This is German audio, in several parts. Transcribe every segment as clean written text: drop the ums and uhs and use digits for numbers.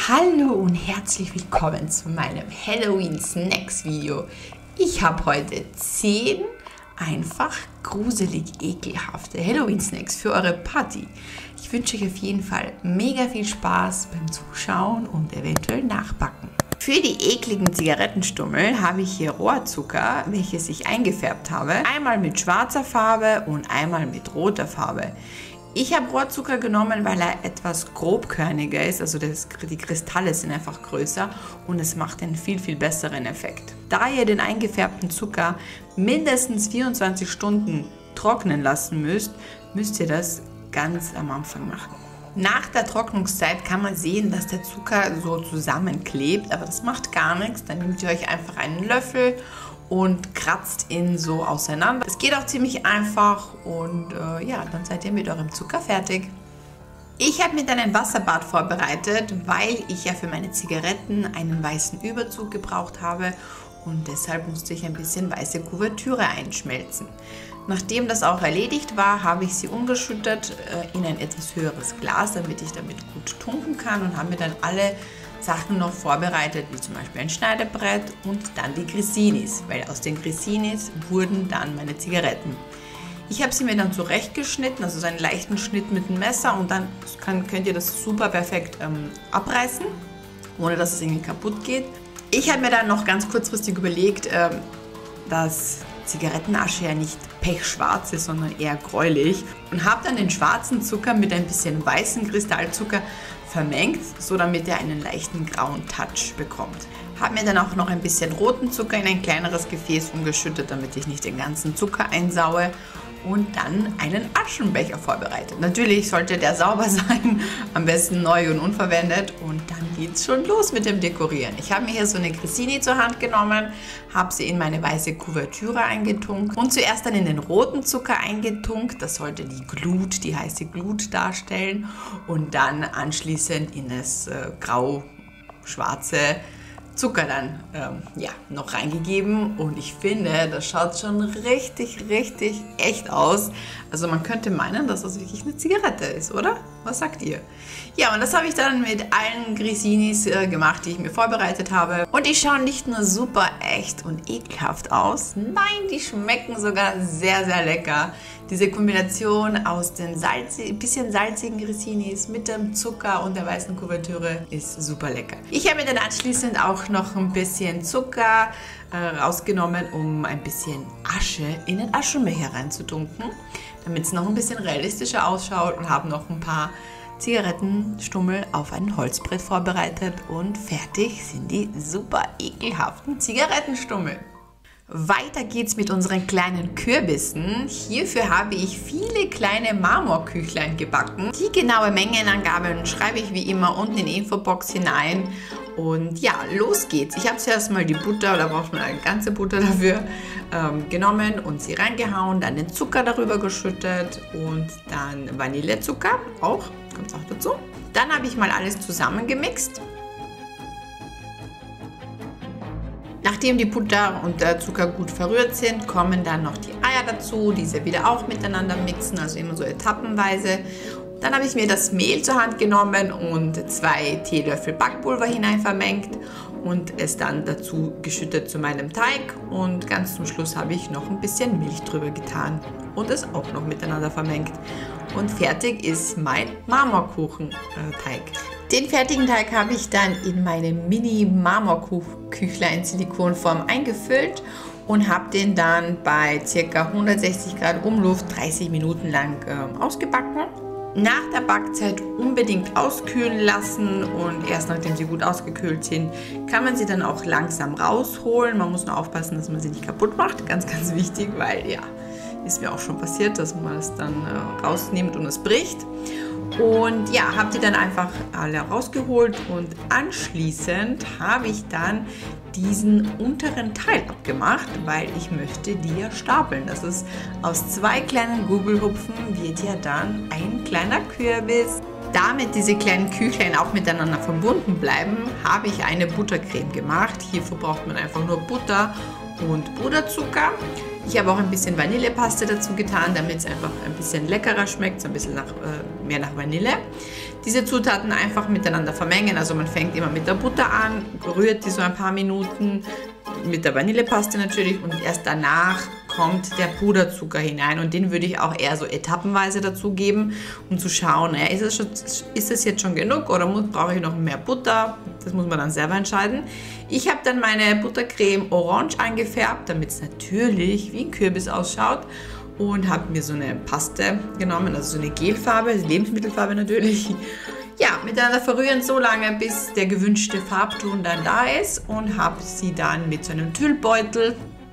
Hallo und herzlich willkommen zu meinem Halloween Snacks Video. Ich habe heute 10 einfach gruselig ekelhafte Halloween Snacks für eure Party. Ich wünsche euch auf jeden Fall mega viel Spaß beim Zuschauen und eventuell nachbacken. Für die ekligen Zigarettenstummel habe ich hier Rohrzucker, welches ich eingefärbt habe. Einmal mit schwarzer Farbe und einmal mit roter Farbe. Ich habe Rohrzucker genommen, weil er etwas grobkörniger ist, also die Kristalle sind einfach größer und es macht einen viel besseren Effekt. Da ihr den eingefärbten Zucker mindestens 24 Stunden trocknen lassen müsst ihr das ganz am Anfang machen. Nach der Trocknungszeit kann man sehen, dass der Zucker so zusammenklebt, aber das macht gar nichts. Dann nehmt ihr euch einfach einen Löffel und kratzt ihn so auseinander. Es geht auch ziemlich einfach und ja, dann seid ihr mit eurem Zucker fertig. Ich habe mir dann ein Wasserbad vorbereitet, weil ich ja für meine Zigaretten einen weißen Überzug gebraucht habe und deshalb musste ich ein bisschen weiße Kuvertüre einschmelzen. Nachdem das auch erledigt war, habe ich sie umgeschüttet in ein etwas höheres Glas, damit ich damit gut tunken kann und habe mir dann alle Sachen noch vorbereitet, wie zum Beispiel ein Schneidebrett und dann die Grissinis, weil aus den Grissinis wurden dann meine Zigaretten. Ich habe sie mir dann zurechtgeschnitten, also so einen leichten Schnitt mit dem Messer und dann könnt ihr das super perfekt abreißen, ohne dass es irgendwie kaputt geht. Ich habe mir dann noch ganz kurzfristig überlegt, dass Zigarettenasche ja nicht pechschwarz ist, sondern eher gräulich und habe dann den schwarzen Zucker mit ein bisschen weißen Kristallzucker vermengt, so damit er einen leichten grauen Touch bekommt. Habe mir dann auch noch ein bisschen roten Zucker in ein kleineres Gefäß umgeschüttet, damit ich nicht den ganzen Zucker einsaue und dann einen Aschenbecher vorbereitet. Natürlich sollte der sauber sein, am besten neu und unverwendet und dann geht's schon los mit dem Dekorieren. Ich habe mir hier so eine Grissini zur Hand genommen, habe sie in meine weiße Kuvertüre eingetunkt und zuerst dann in den roten Zucker eingetunkt. Das sollte die Glut, die heiße Glut darstellen und dann anschließend in das grau-schwarze Zucker dann ja, noch reingegeben und ich finde, das schaut schon richtig echt aus. Also man könnte meinen, dass das wirklich eine Zigarette ist, oder? Was sagt ihr? Ja, und das habe ich dann mit allen Grissinis gemacht, die ich mir vorbereitet habe. Und die schauen nicht nur super echt und ekelhaft aus, nein, die schmecken sogar sehr lecker. Diese Kombination aus den bisschen salzigen Grissinis mit dem Zucker und der weißen Kuvertüre ist super lecker. Ich habe mir dann anschließend auch noch ein bisschen Zucker rausgenommen, um ein bisschen Asche in den Aschenbecher reinzutunken, damit es noch ein bisschen realistischer ausschaut und habe noch ein paar Zigarettenstummel auf ein Holzbrett vorbereitet und fertig sind die super ekelhaften Zigarettenstummel. Weiter geht's mit unseren kleinen Kürbissen. Hierfür habe ich viele kleine Marmorküchlein gebacken. Die genaue Mengenangabe schreibe ich wie immer unten in die Infobox hinein. Und ja, los geht's. Ich habe zuerst mal die Butter, da braucht man eine ganze Butter dafür, genommen und sie reingehauen, dann den Zucker darüber geschüttet und dann Vanillezucker, kommt auch dazu. Dann habe ich mal alles zusammengemixt. Nachdem die Butter und der Zucker gut verrührt sind, kommen dann noch die Eier dazu, diese wieder auch miteinander mixen, also immer so etappenweise. Dann habe ich mir das Mehl zur Hand genommen und 2 Teelöffel Backpulver hinein vermengt und es dann dazu geschüttet zu meinem Teig und ganz zum Schluss habe ich noch ein bisschen Milch drüber getan und es auch noch miteinander vermengt. Und fertig ist mein Marmorkuchenteig. Den fertigen Teig habe ich dann in meine Mini-Marmorküchlein Silikonform eingefüllt und habe den dann bei ca. 160 Grad Umluft 30 Minuten lang ausgebacken. Nach der Backzeit unbedingt auskühlen lassen und erst nachdem sie gut ausgekühlt sind, kann man sie dann auch langsam rausholen. Man muss nur aufpassen, dass man sie nicht kaputt macht, ganz wichtig, weil ja, ist mir auch schon passiert, dass man es dann rausnimmt und es bricht. Und ja, habe die dann einfach alle rausgeholt und anschließend habe ich dann diesen unteren Teil abgemacht, weil ich möchte die ja stapeln. Das ist aus 2 kleinen Gugelhupfen wird ja dann ein kleiner Kürbis. Damit diese kleinen Küchlein auch miteinander verbunden bleiben, habe ich eine Buttercreme gemacht. Hierfür braucht man einfach nur Butter und Puderzucker. Ich habe auch ein bisschen Vanillepaste dazu getan, damit es einfach ein bisschen leckerer schmeckt, so ein bisschen mehr nach Vanille. Diese Zutaten einfach miteinander vermengen. Also man fängt immer mit der Butter an, rührt die so ein paar Minuten, mit der Vanillepaste natürlich, und erst danach kommt der Puderzucker hinein, und den würde ich auch eher so etappenweise dazugeben, um zu schauen, ist es jetzt schon genug oder brauche ich noch mehr Butter? Das muss man dann selber entscheiden. Ich habe dann meine Buttercreme orange eingefärbt, damit es natürlich wie ein Kürbis ausschaut, und habe mir so eine Paste genommen, also so eine Gelfarbe, Lebensmittelfarbe natürlich. Ja, miteinander verrühren so lange, bis der gewünschte Farbton dann da ist, und habe sie dann mit so einem Tüllbeutel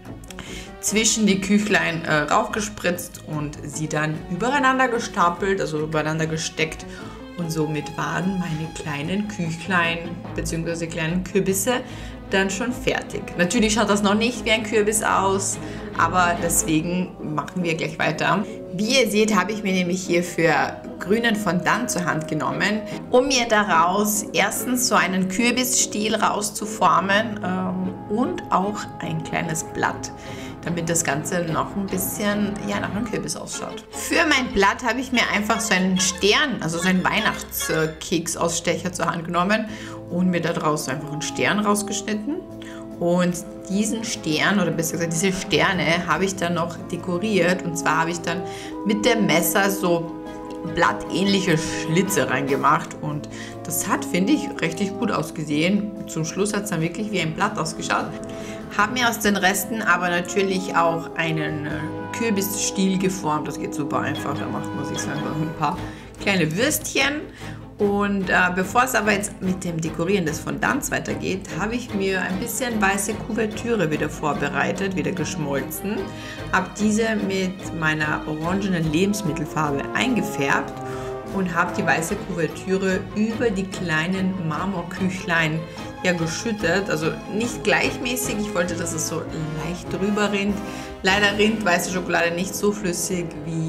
zwischen die Küchlein raufgespritzt und sie dann übereinander gestapelt, also übereinander gesteckt, und somit waren meine kleinen Küchlein bzw. kleinen Kürbisse dann schon fertig. Natürlich schaut das noch nicht wie ein Kürbis aus, aber deswegen machen wir gleich weiter. Wie ihr seht, habe ich mir nämlich hier für grünen Fondant zur Hand genommen, um mir daraus erstens so einen Kürbisstiel rauszuformen und auch ein kleines Blatt, damit das Ganze noch ein bisschen nach einem Kürbis ausschaut. Für mein Blatt habe ich mir einfach so einen Stern, also so einen Weihnachtskeksausstecher zur Hand genommen und mir daraus einfach einen Stern rausgeschnitten. Und diesen Stern, oder besser gesagt diese Sterne, habe ich dann noch dekoriert. Und zwar habe ich dann mit dem Messer so blattähnliche Schlitze reingemacht. Und das hat, finde ich, richtig gut ausgesehen. Zum Schluss hat es dann wirklich wie ein Blatt ausgeschaut. Habe mir aus den Resten aber natürlich auch einen Kürbisstiel geformt. Das geht super einfach. Da macht man sich einfach ein paar kleine Würstchen. Und bevor es aber jetzt mit dem Dekorieren des Fondants weitergeht, habe ich mir ein bisschen weiße Kuvertüre wieder vorbereitet, wieder geschmolzen. Habe diese mit meiner orangenen Lebensmittelfarbe eingefärbt und habe die weiße Kuvertüre über die kleinen Marmorküchlein geschüttet. Also nicht gleichmäßig, ich wollte, dass es so leicht drüber rinnt. Leider rinnt weiße Schokolade nicht so flüssig wie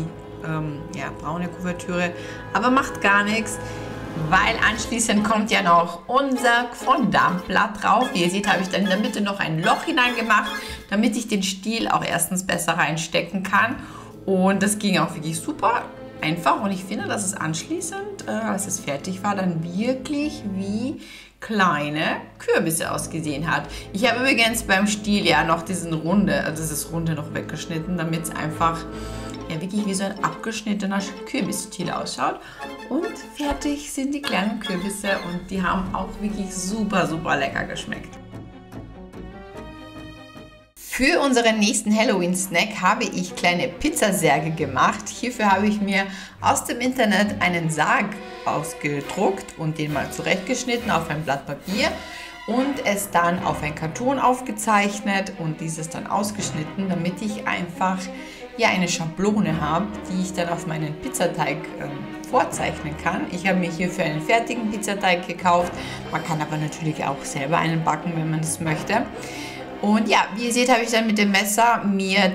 braune Kuvertüre, aber macht gar nichts, weil anschließend kommt ja noch unser Fondantblatt drauf. Wie ihr seht, habe ich dann in der Mitte noch ein Loch hineingemacht, damit ich den Stiel auch erstens besser reinstecken kann, und das ging auch wirklich super einfach, und ich finde, dass es anschließend, als es fertig war, dann wirklich wie kleine Kürbisse ausgesehen hat. Ich habe übrigens beim Stiel noch dieses Runde noch weggeschnitten, damit es einfach wirklich wie so ein abgeschnittener Kürbisstiel ausschaut. Und fertig sind die kleinen Kürbisse, und die haben auch wirklich super, super lecker geschmeckt. Für unseren nächsten Halloween-Snack habe ich kleine Pizzasärge gemacht. Hierfür habe ich mir aus dem Internet einen Sarg ausgedruckt und den mal zurechtgeschnitten auf ein Blatt Papier und es dann auf ein Karton aufgezeichnet und dieses dann ausgeschnitten, damit ich einfach eine Schablone habe, die ich dann auf meinen Pizzateig vorzeichnen kann. Ich habe mir hierfür einen fertigen Pizzateig gekauft. Man kann aber natürlich auch selber einen backen, wenn man das möchte. Und wie ihr seht, habe ich dann mit dem Messer mir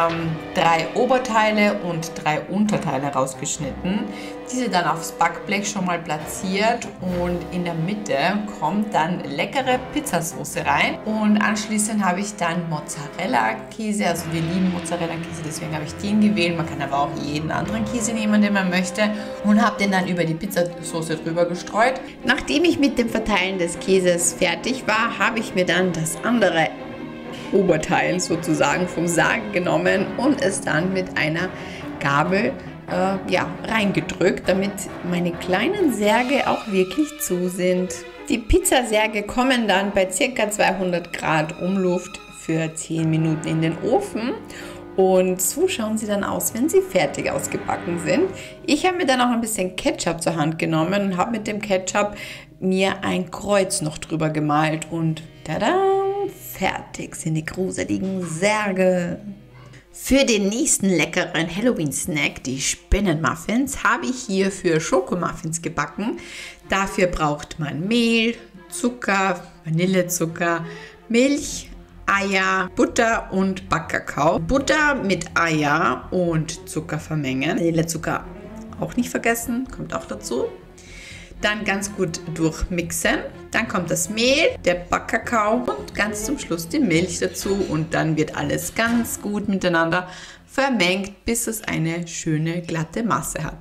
3 Oberteile und 3 Unterteile rausgeschnitten. Diese dann aufs Backblech schon mal platziert, und in der Mitte kommt dann leckere Pizzasauce rein. Und anschließend habe ich dann Mozzarella-Käse, also wir lieben Mozzarella-Käse, deswegen habe ich den gewählt. Man kann aber auch jeden anderen Käse nehmen, den man möchte, und habe den dann über die Pizzasauce drüber gestreut. Nachdem ich mit dem Verteilen des Käses fertig war, habe ich mir dann das andere Oberteil sozusagen vom Sarg genommen und es dann mit einer Gabel reingedrückt, damit meine kleinen Särge auch wirklich zu sind. Die Pizzasärge kommen dann bei ca. 200 Grad Umluft für 10 Minuten in den Ofen. Und so schauen sie dann aus, wenn sie fertig ausgebacken sind. Ich habe mir dann auch ein bisschen Ketchup zur Hand genommen und habe mit dem Ketchup mir ein Kreuz noch drüber gemalt. Und tada, fertig sind die gruseligen Särge. Für den nächsten leckeren Halloween-Snack, die Spinnenmuffins, habe ich hierfür Schokomuffins gebacken. Dafür braucht man Mehl, Zucker, Vanillezucker, Milch, Eier, Butter und Backkakao. Butter mit Eier und Zucker vermengen. Vanillezucker auch nicht vergessen, kommt auch dazu. Dann ganz gut durchmixen. Dann kommt das Mehl, der Backkakao und ganz zum Schluss die Milch dazu. Und dann wird alles ganz gut miteinander vermengt, bis es eine schöne glatte Masse hat.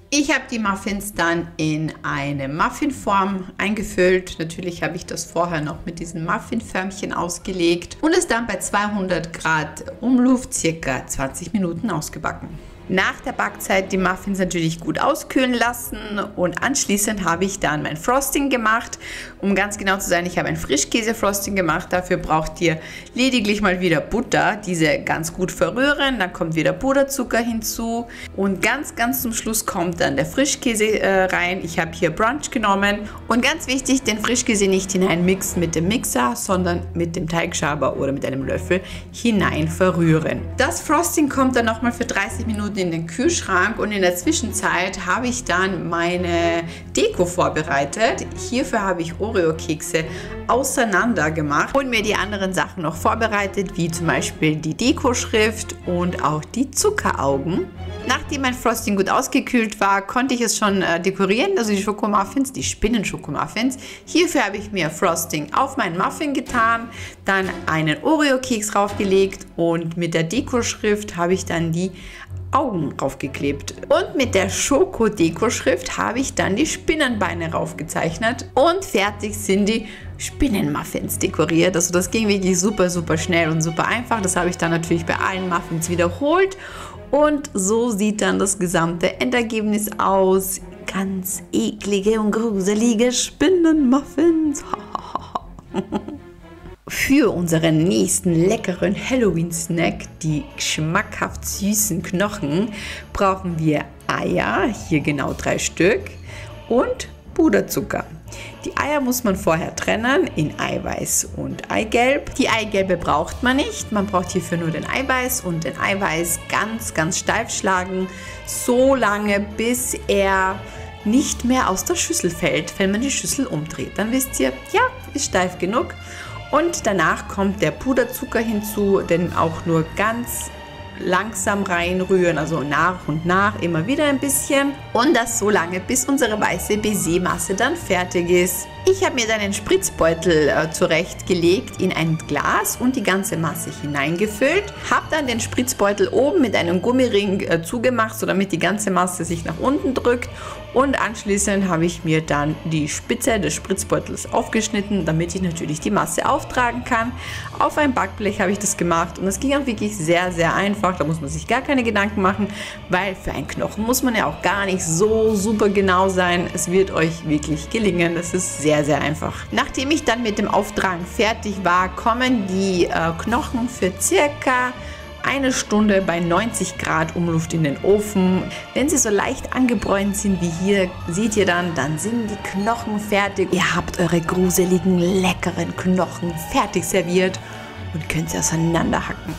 Ich habe die Muffins dann in eine Muffinform eingefüllt. Natürlich habe ich das vorher noch mit diesen Muffinförmchen ausgelegt und es dann bei 200 Grad Umluft circa 20 Minuten ausgebacken. Nach der Backzeit die Muffins natürlich gut auskühlen lassen und anschließend habe ich dann mein Frosting gemacht. Um ganz genau zu sein, ich habe ein Frischkäse-Frosting gemacht. Dafür braucht ihr lediglich mal wieder Butter, diese ganz gut verrühren. Dann kommt wieder Puderzucker hinzu und ganz zum Schluss kommt dann der Frischkäse rein. Ich habe hier Brunch genommen und ganz wichtig, den Frischkäse nicht hineinmixen mit dem Mixer, sondern mit dem Teigschaber oder mit einem Löffel hinein verrühren. Das Frosting kommt dann nochmal für 30 Minuten in den Kühlschrank und in der Zwischenzeit habe ich dann meine Deko vorbereitet. Hierfür habe ich Oreo-Kekse auseinander gemacht und mir die anderen Sachen noch vorbereitet, wie zum Beispiel die Dekoschrift und auch die Zuckeraugen. Nachdem mein Frosting gut ausgekühlt war, konnte ich es schon dekorieren, also die Schokomuffins, die Spinnen-Schokomuffins. Hierfür habe ich mir Frosting auf meinen Muffin getan, dann einen Oreo-Keks draufgelegt und mit der Dekoschrift habe ich dann die Augen raufgeklebt. Und mit der Schoko-Deko-Schrift habe ich dann die Spinnenbeine raufgezeichnet und fertig sind die Spinnenmuffins dekoriert. Also das ging wirklich super schnell und super einfach. Das habe ich dann natürlich bei allen Muffins wiederholt und so sieht dann das gesamte Endergebnis aus. Ganz eklige und gruselige Spinnenmuffins. Für unseren nächsten leckeren Halloween-Snack, die schmackhaft süßen Knochen, brauchen wir Eier, hier genau 3 Stück, und Puderzucker. Die Eier muss man vorher trennen in Eiweiß und Eigelb. Die Eigelbe braucht man nicht, man braucht hierfür nur den Eiweiß und den Eiweiß ganz steif schlagen, so lange bis er nicht mehr aus der Schüssel fällt, wenn man die Schüssel umdreht. Dann wisst ihr, ja, ist steif genug. Und danach kommt der Puderzucker hinzu, den auch nur ganz langsam reinrühren, also nach und nach immer wieder ein bisschen. Und das so lange, bis unsere weiße Baiser-Masse dann fertig ist. Ich habe mir dann einen Spritzbeutel zurechtgelegt in ein Glas und die ganze Masse hineingefüllt. Habe dann den Spritzbeutel oben mit einem Gummiring zugemacht, so damit die ganze Masse sich nach unten drückt. Und anschließend habe ich mir dann die Spitze des Spritzbeutels aufgeschnitten, damit ich natürlich die Masse auftragen kann. Auf ein Backblech habe ich das gemacht und das ging auch wirklich sehr einfach. Da muss man sich gar keine Gedanken machen, weil für einen Knochen muss man ja auch gar nicht so super genau sein. Es wird euch wirklich gelingen. Das ist sehr einfach. Nachdem ich dann mit dem Auftragen fertig war, kommen die Knochen für circa 1 Stunde bei 90 Grad Umluft in den Ofen. Wenn sie so leicht angebräunt sind wie hier, seht ihr dann sind die Knochen fertig. Ihr habt eure gruseligen, leckeren Knochen fertig serviert und könnt sie auseinanderhacken.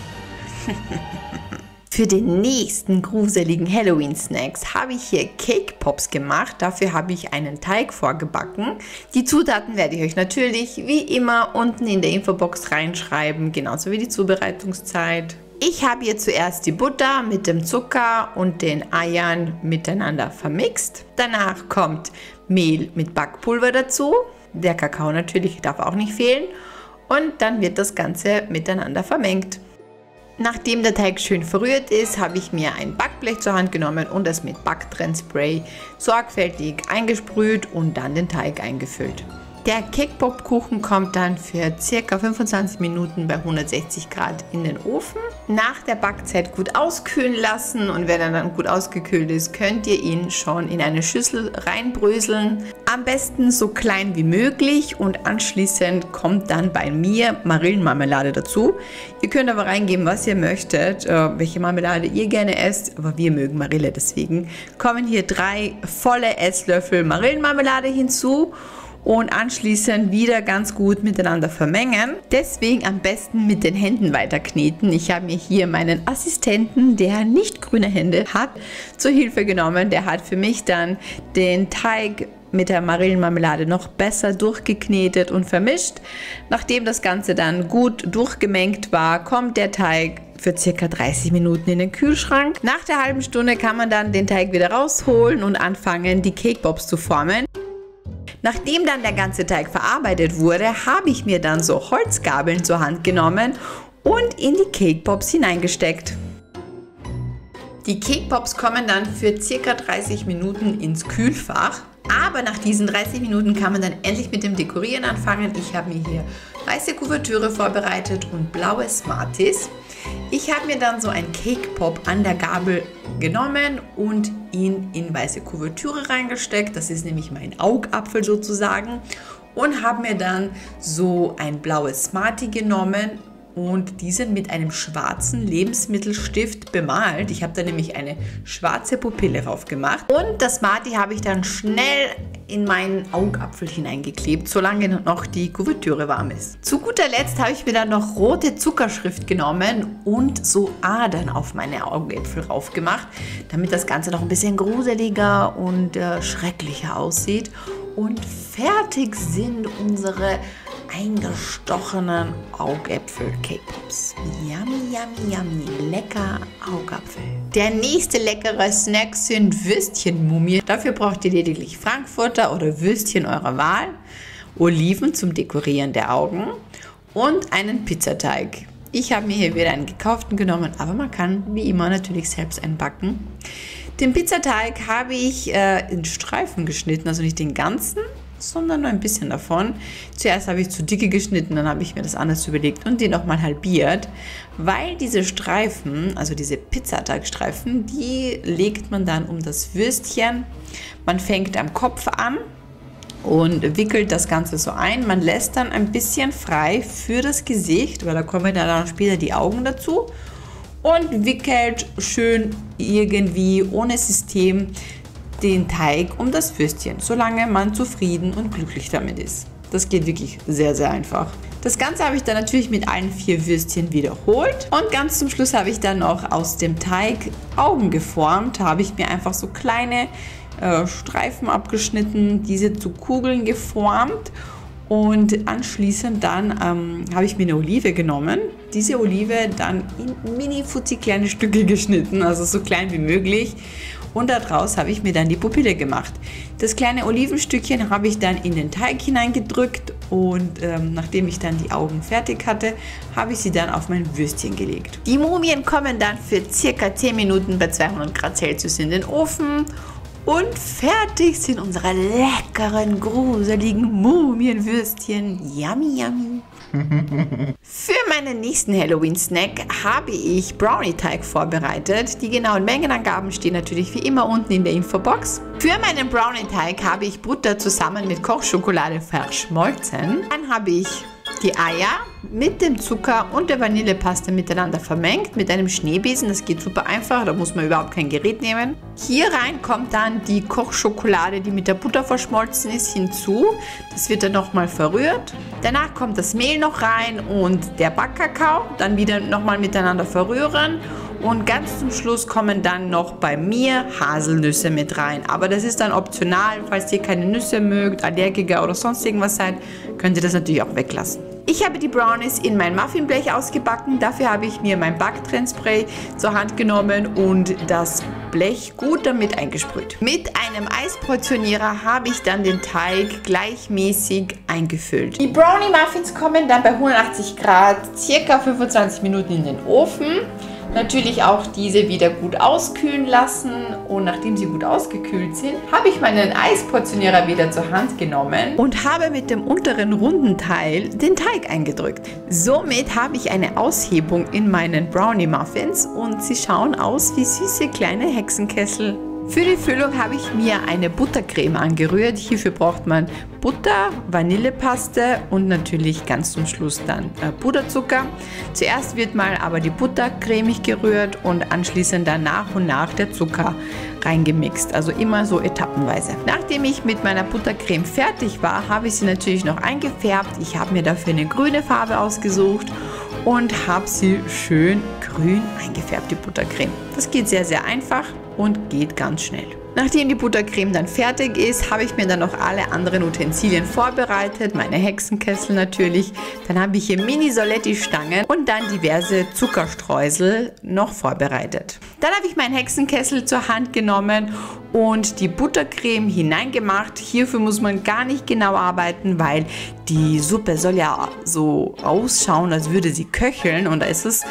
Für den nächsten gruseligen Halloween-Snacks habe ich hier Cake Pops gemacht. Dafür habe ich einen Teig vorgebacken. Die Zutaten werde ich euch natürlich wie immer unten in der Infobox reinschreiben, genauso wie die Zubereitungszeit. Ich habe hier zuerst die Butter mit dem Zucker und den Eiern miteinander vermixt. Danach kommt Mehl mit Backpulver dazu. Der Kakao natürlich darf auch nicht fehlen. Und dann wird das Ganze miteinander vermengt. Nachdem der Teig schön verrührt ist, habe ich mir ein Backblech zur Hand genommen und es mit Backtrennspray sorgfältig eingesprüht und dann den Teig eingefüllt. Der Cake-Pop-Kuchen kommt dann für ca. 25 Minuten bei 160 Grad in den Ofen. Nach der Backzeit gut auskühlen lassen und wenn er dann gut ausgekühlt ist, könnt ihr ihn schon in eine Schüssel reinbröseln. Am besten so klein wie möglich und anschließend kommt dann bei mir Marillenmarmelade dazu. Ihr könnt aber reingeben, was ihr möchtet, welche Marmelade ihr gerne esst, aber wir mögen Marille, deswegen kommen hier 3 volle Esslöffel Marillenmarmelade hinzu. Und anschließend wieder ganz gut miteinander vermengen. Deswegen am besten mit den Händen weiter kneten. Ich habe mir hier meinen Assistenten, der nicht grüne Hände hat, zur Hilfe genommen. Der hat für mich dann den Teig mit der Marillenmarmelade noch besser durchgeknetet und vermischt. Nachdem das Ganze dann gut durchgemengt war, kommt der Teig für ca. 30 Minuten in den Kühlschrank. Nach der halben Stunde kann man dann den Teig wieder rausholen und anfangen, die Cake Pops zu formen. Nachdem dann der ganze Teig verarbeitet wurde, habe ich mir dann so Holzgabeln zur Hand genommen und in die Cake Pops hineingesteckt. Die Cake Pops kommen dann für ca. 30 Minuten ins Kühlfach. Aber nach diesen 30 Minuten kann man dann endlich mit dem Dekorieren anfangen. Ich habe mir hier weiße Kuvertüre vorbereitet und blaue Smarties. Ich habe mir dann so ein Cake Pop an der Gabel genommen und ihn in weiße Kuvertüre reingesteckt. Das ist nämlich mein Augapfel sozusagen. Und habe mir dann so ein blaues Smartie genommen und diesen mit einem schwarzen Lebensmittelstift bemalt. Ich habe da nämlich eine schwarze Pupille drauf gemacht. Und das Smartie habe ich dann schnell in meinen Augapfel hineingeklebt, solange noch die Kuvertüre warm ist. Zu guter Letzt habe ich mir dann noch rote Zuckerschrift genommen und so Adern auf meine Augäpfel drauf gemacht, damit das Ganze noch ein bisschen gruseliger und schrecklicher aussieht. Und fertig sind unsere eingestochenen Augäpfel-Cake Pops. Yummy, yummy, yummy. Lecker Augapfel. Der nächste leckere Snack sind Würstchenmumien. Dafür braucht ihr lediglich Frankfurter oder Würstchen eurer Wahl, Oliven zum Dekorieren der Augen und einen Pizzateig. Ich habe mir hier wieder einen gekauften genommen, aber man kann wie immer natürlich selbst einen backen. Den Pizzateig habe ich in Streifen geschnitten, also nicht den ganzen, sondern nur ein bisschen davon. Zuerst habe ich zu dicke geschnitten, dann habe ich mir das anders überlegt und den nochmal halbiert, weil diese Streifen, also diese Pizzateigstreifen, die legt man dann um das Würstchen. Man fängt am Kopf an und wickelt das Ganze so ein. Man lässt dann ein bisschen frei für das Gesicht, weil da kommen dann später die Augen dazu. Und wickelt schön irgendwie ohne System den Teig um das Würstchen, solange man zufrieden und glücklich damit ist. Das geht wirklich sehr, sehr einfach. Das Ganze habe ich dann natürlich mit allen 4 Würstchen wiederholt. Und ganz zum Schluss habe ich dann noch aus dem Teig Augen geformt. Da habe ich mir einfach so kleine Streifen abgeschnitten, diese zu Kugeln geformt. Und anschließend dann habe ich mir eine Olive genommen, diese Olive dann in mini-futzi kleine Stücke geschnitten, also so klein wie möglich. Und daraus habe ich mir dann die Pupille gemacht. Das kleine Olivenstückchen habe ich dann in den Teig hineingedrückt und nachdem ich dann die Augen fertig hatte, habe ich sie dann auf mein Würstchen gelegt. Die Mumien kommen dann für ca. 10 Minuten bei 200 Grad Celsius in den Ofen. Und fertig sind unsere leckeren, gruseligen Mumienwürstchen. Yummy, yummy. Für meinen nächsten Halloween-Snack habe ich Brownie-Teig vorbereitet. Die genauen Mengenangaben stehen natürlich wie immer unten in der Infobox. Für meinen Brownie-Teig habe ich Butter zusammen mit Kochschokolade verschmolzen. Dann habe ich die Eier mit dem Zucker und der Vanillepaste miteinander vermengt mit einem Schneebesen. Das geht super einfach, da muss man überhaupt kein Gerät nehmen. Hier rein kommt dann die Kochschokolade, die mit der Butter verschmolzen ist, hinzu. Das wird dann nochmal verrührt. Danach kommt das Mehl noch rein und der Backkakao. Dann wieder nochmal miteinander verrühren. Und ganz zum Schluss kommen dann noch bei mir Haselnüsse mit rein. Aber das ist dann optional, falls ihr keine Nüsse mögt, Allergiker oder sonst irgendwas seid, könnt ihr das natürlich auch weglassen. Ich habe die Brownies in mein Muffinblech ausgebacken. Dafür habe ich mir mein Backtrennspray zur Hand genommen und das Blech gut damit eingesprüht. Mit einem Eisportionierer habe ich dann den Teig gleichmäßig eingefüllt. Die Brownie Muffins kommen dann bei 180 Grad ca. 25 Minuten in den Ofen. Natürlich auch diese wieder gut auskühlen lassen und nachdem sie gut ausgekühlt sind, habe ich meinen Eisportionierer wieder zur Hand genommen und habe mit dem unteren runden Teil den Teig eingedrückt. Somit habe ich eine Aushebung in meinen Brownie Muffins und sie schauen aus wie süße kleine Hexenkessel. Für die Füllung habe ich mir eine Buttercreme angerührt. Hierfür braucht man Butter, Vanillepaste und natürlich ganz zum Schluss dann Puderzucker. Zuerst wird mal aber die Butter cremig gerührt und anschließend dann nach und nach der Zucker reingemixt. Also immer so etappenweise. Nachdem ich mit meiner Buttercreme fertig war, habe ich sie natürlich noch eingefärbt. Ich habe mir dafür eine grüne Farbe ausgesucht und habe sie schön grün eingefärbt, die Buttercreme. Das geht sehr, sehr einfach und geht ganz schnell. Nachdem die Buttercreme dann fertig ist, habe ich mir dann noch alle anderen Utensilien vorbereitet. Meine Hexenkessel natürlich. Dann habe ich hier Mini-Soletti-Stangen und dann diverse Zuckerstreusel noch vorbereitet. Dann habe ich meinen Hexenkessel zur Hand genommen und die Buttercreme hineingemacht. Hierfür muss man gar nicht genau arbeiten, weil die Suppe soll ja so ausschauen, als würde sie köcheln. Und da ist es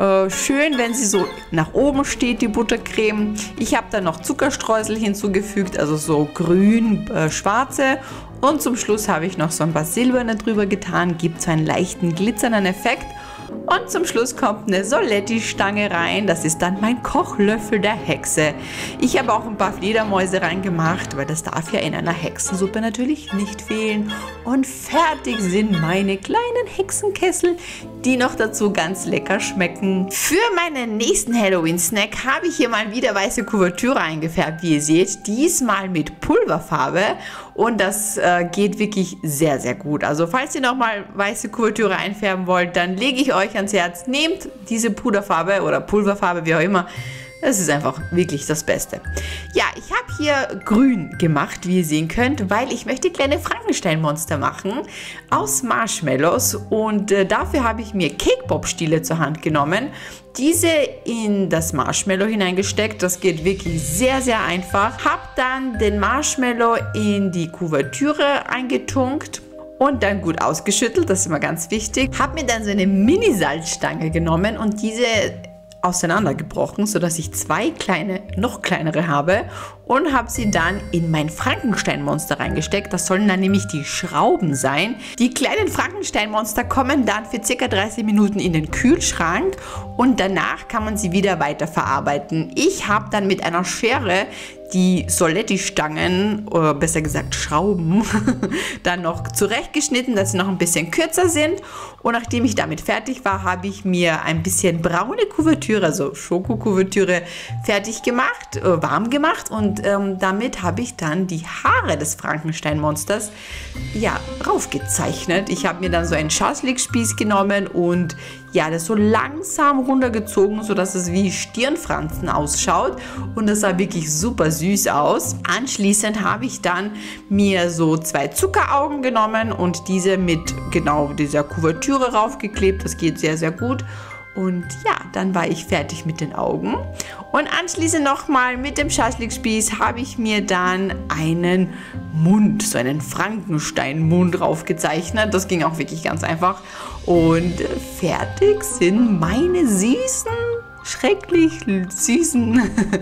schön, wenn sie so nach oben steht, die Buttercreme. Ich habe dann noch Zuckerstreusel hinzugefügt, also so grün, schwarze. Und zum Schluss habe ich noch so ein paar silberne drüber getan, gibt so einen leichten glitzernden Effekt. Und zum Schluss kommt eine Soletti-Stange rein. Das ist dann mein Kochlöffel der Hexe. Ich habe auch ein paar Fledermäuse reingemacht, weil das darf ja in einer Hexensuppe natürlich nicht fehlen. Und fertig sind meine kleinen Hexenkessel, die noch dazu ganz lecker schmecken. Für meinen nächsten Halloween-Snack habe ich hier mal wieder weiße Kuvertüre eingefärbt, wie ihr seht. Diesmal mit Pulverfarbe. Und das geht wirklich sehr, sehr gut. Also falls ihr nochmal weiße Kuvertüre einfärben wollt, dann lege ich euch ans Herz, nehmt diese Puderfarbe oder Pulverfarbe, wie auch immer. Das ist einfach wirklich das Beste. Ja, ich habe hier grün gemacht, wie ihr sehen könnt, weil ich möchte kleine Frankenstein-Monster machen aus Marshmallows. Und dafür habe ich mir Cake-Pop-Stiele zur Hand genommen, diese in das Marshmallow hineingesteckt. Das geht wirklich sehr, sehr einfach. Habe dann den Marshmallow in die Kuvertüre eingetunkt und dann gut ausgeschüttelt, das ist immer ganz wichtig. Habe mir dann so eine Mini-Salzstange genommen und diese auseinandergebrochen, sodass ich zwei kleine, noch kleinere habe und habe sie dann in mein Frankenstein-Monster reingesteckt. Das sollen dann nämlich die Schrauben sein. Die kleinen Frankenstein-Monster kommen dann für ca. 30 Minuten in den Kühlschrank und danach kann man sie wieder weiterverarbeiten. Ich habe dann mit einer Schere die Soletti-Stangen, oder besser gesagt Schrauben, dann noch zurechtgeschnitten, dass sie noch ein bisschen kürzer sind. Und nachdem ich damit fertig war, habe ich mir ein bisschen braune Kuvertüre, also Schokokuvertüre, fertig gemacht, warm gemacht. Und damit habe ich dann die Haare des Frankenstein-Monsters ja, raufgezeichnet. Ich habe mir dann so einen Schaschlikspieß genommen und ja, das so langsam runtergezogen, sodass es wie Stirnfransen ausschaut. Und das sah wirklich super süß aus. Anschließend habe ich dann mir so 2 Zuckeraugen genommen und diese mit genau dieser Kuvertüre raufgeklebt. Das geht sehr, sehr gut. Und ja, dann war ich fertig mit den Augen. Und anschließend nochmal mit dem Schaschlikspieß habe ich mir dann einen Mund, so einen Frankenstein-Mund draufgezeichnet. Das ging auch wirklich ganz einfach. Und fertig sind meine süßen, schrecklich süßen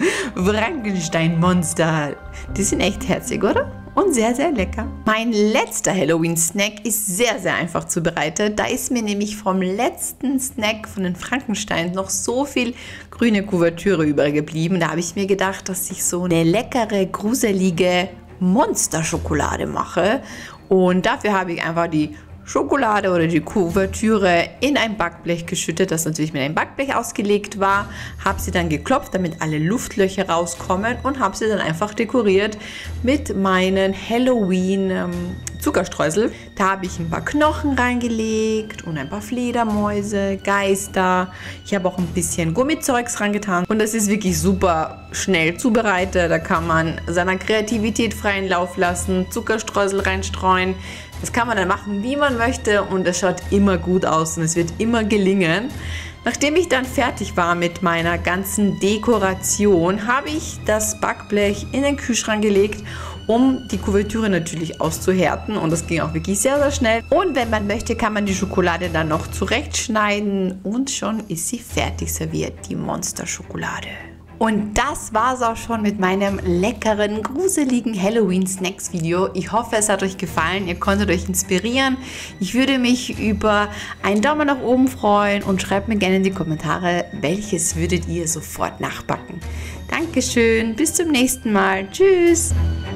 Frankenstein-Monster. Die sind echt herzig, oder? Und sehr, sehr lecker. Mein letzter Halloween-Snack ist sehr, sehr einfach zubereitet. Da ist mir nämlich vom letzten Snack von den Frankensteins noch so viel grüne Kuvertüre übergeblieben. Da habe ich mir gedacht, dass ich so eine leckere, gruselige Monsterschokolade mache. Und dafür habe ich einfach die Schokolade oder die Kuvertüre in ein Backblech geschüttet, das natürlich mit einem Backblech ausgelegt war, habe sie dann geklopft, damit alle Luftlöcher rauskommen und habe sie dann einfach dekoriert mit meinen Halloween Zuckerstreusel. Da habe ich ein paar Knochen reingelegt und ein paar Fledermäuse, Geister. Ich habe auch ein bisschen Gummizeugs reingetan und das ist wirklich super schnell zubereitet. Da kann man seiner Kreativität freien Lauf lassen, Zuckerstreusel reinstreuen. Das kann man dann machen, wie man möchte und es schaut immer gut aus und es wird immer gelingen. Nachdem ich dann fertig war mit meiner ganzen Dekoration, habe ich das Backblech in den Kühlschrank gelegt, um die Kuvertüre natürlich auszuhärten und das ging auch wirklich sehr, sehr schnell. Und wenn man möchte, kann man die Schokolade dann noch zurechtschneiden und schon ist sie fertig serviert, die Monsterschokolade. Und das war's auch schon mit meinem leckeren, gruseligen Halloween-Snacks-Video. Ich hoffe, es hat euch gefallen, ihr konntet euch inspirieren. Ich würde mich über einen Daumen nach oben freuen und schreibt mir gerne in die Kommentare, welches würdet ihr sofort nachbacken. Dankeschön, bis zum nächsten Mal. Tschüss!